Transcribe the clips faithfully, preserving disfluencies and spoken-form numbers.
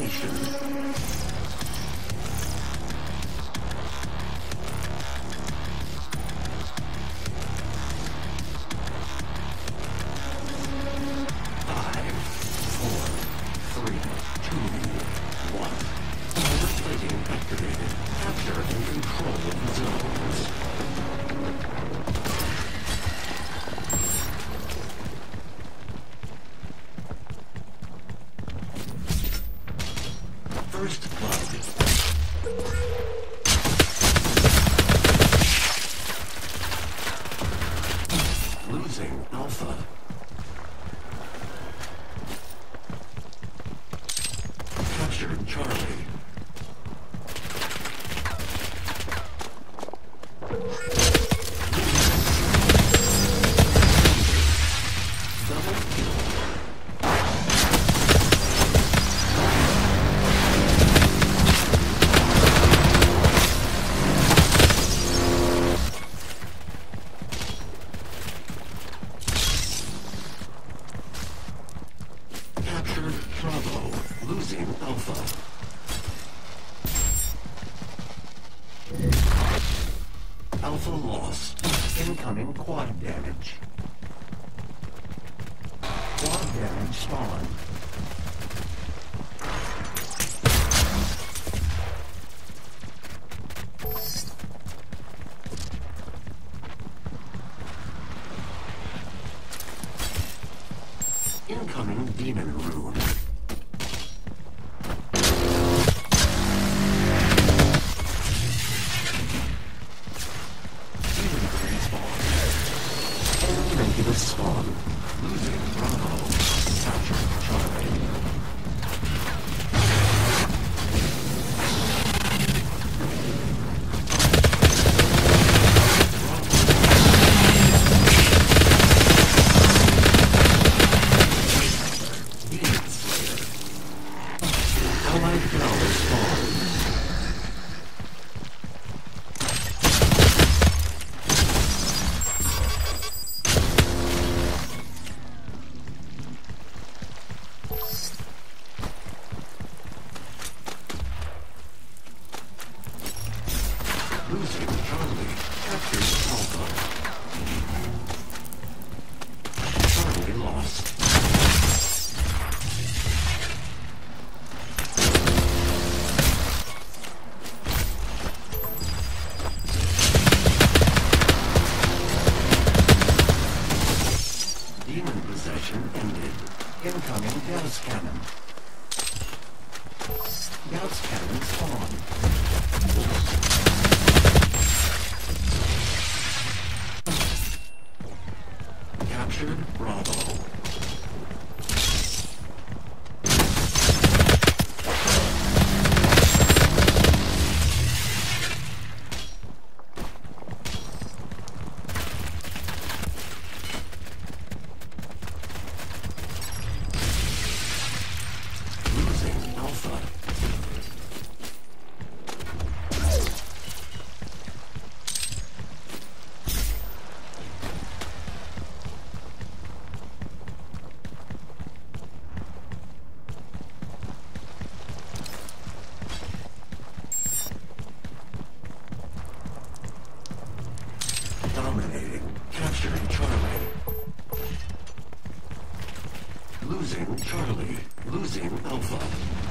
location. Five, four, three, two, one. Armor plating activated. Capture and control of the zones. First blood. Losing Alpha. Captured Charlie. Double kill. Captured Bravo, losing Alpha. Alpha lost. Incoming quad damage. Quad damage spawn. Incoming demon rune. Demon rune spawn. Negative spawn. Losing Bravo. Capture Charlie. Allied flowers spawn. Losing Charlie. Captured Alpha. Charlie lost. Demon possession ended. Incoming Gauss Cannon. Gauss Cannon spawn. Captured Bravo. Losing Alpha. Dominating. Capturing Charlie. Losing Charlie. Losing Alpha.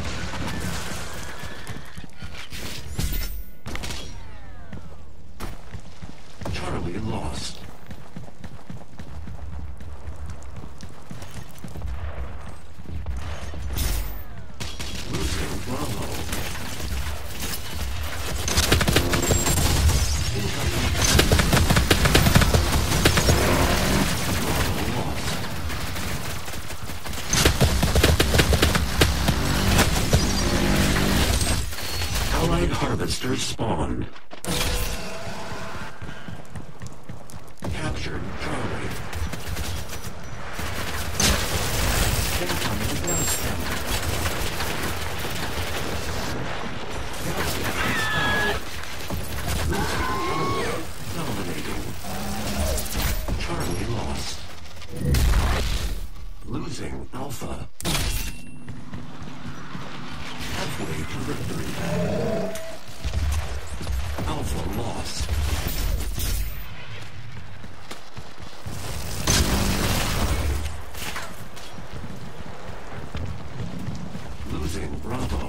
Charlie lost. Losing Bravo. Incoming. Bravo lost. Allied harvesters spawned. Captured Charlie. Incoming Gauss Cannon. Gauss Cannon spawned. Losing Charlie. Dominating. Charlie lost. Losing Alpha. to victory. Alpha lost. Losing Bravo.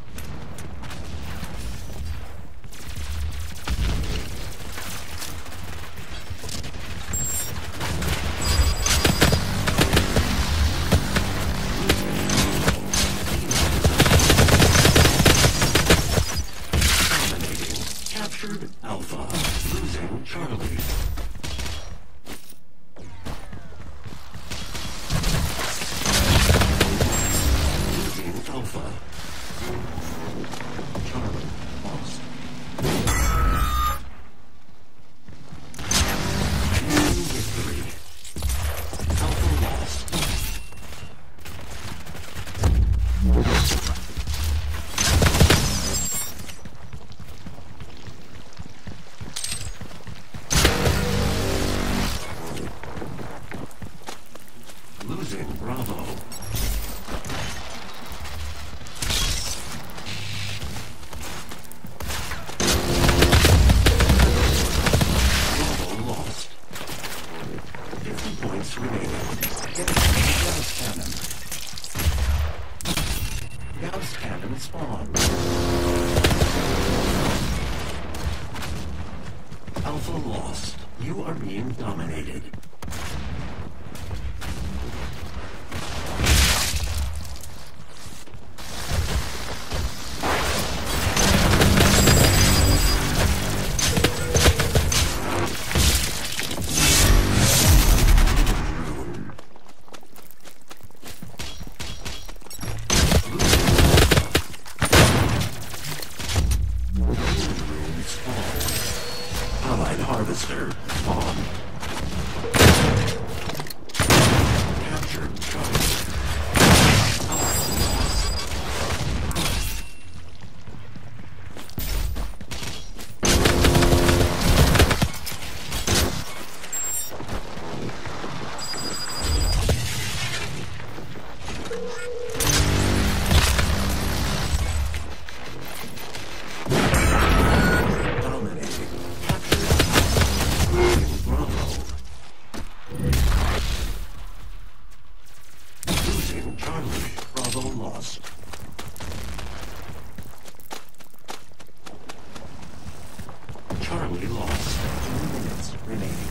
Captured Alpha, losing Charlie. Losing Alpha. Charlie lost. Gaining victory. Alpha lost. Losing Bravo. Bravo lost. fifty points remaining. Gauss cannon. Gauss cannon spawned. Alpha lost. You are being dominated. Allied Harvester spawned. Captured Charlie. Alpha lost. Dominating. Losing Charlie. Bravo lost. Charlie lost. Two minutes remaining.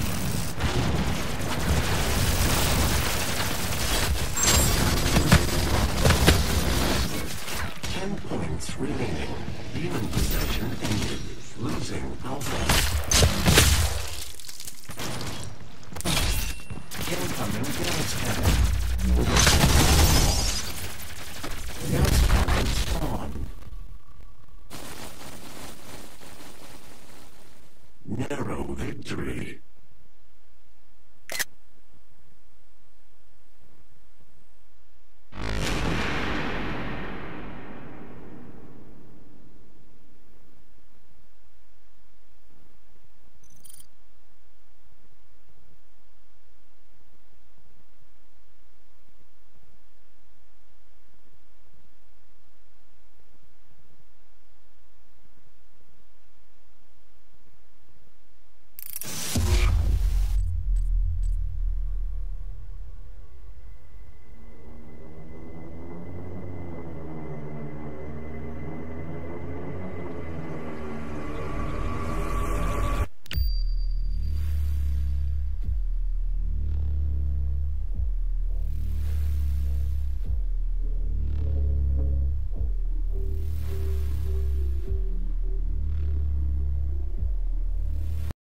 Ten points remaining. Demon possession ended. Losing Alpha. Incoming gas cannon.